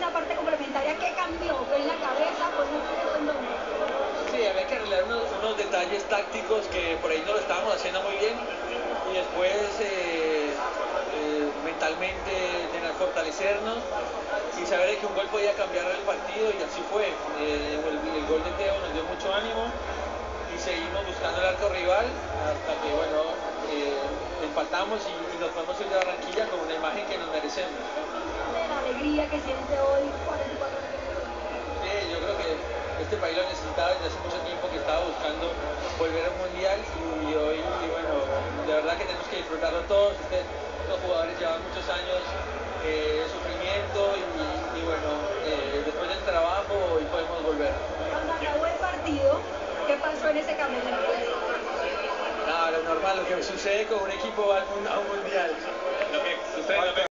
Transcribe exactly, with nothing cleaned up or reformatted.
la parte complementaria, ¿qué cambió? ¿Fue en la cabeza? ¿Fue en el fútbol? ¿En dónde? Sí, había que arreglar unos, unos detalles tácticos que por ahí no lo estábamos haciendo muy bien y después eh, eh, mentalmente tener fortalecernos y saber que un gol podía cambiar el partido, y así fue. Eh, el, el gol de Teo nos dio mucho ánimo y seguimos buscando el arco rival hasta que, bueno, eh, empatamos y, y nos podemos ir de Barranquilla con una imagen que nos merecemos. De la alegría que siente hoy, cuarenta y cuatro años. Sí, yo creo que este país lo necesitaba desde hace mucho tiempo, que estaba buscando volver a un mundial, y, y hoy, y bueno, de verdad que tenemos que disfrutarlo todos. Este, los jugadores llevan muchos años eh, de sufrimiento y, y bueno, eh, después del trabajo hoy podemos volver. Cuando acabó el partido, ¿qué pasó en ese camino? Nada, lo normal, lo que sucede con un equipo a un, a un mundial. Lo que sucede, lo que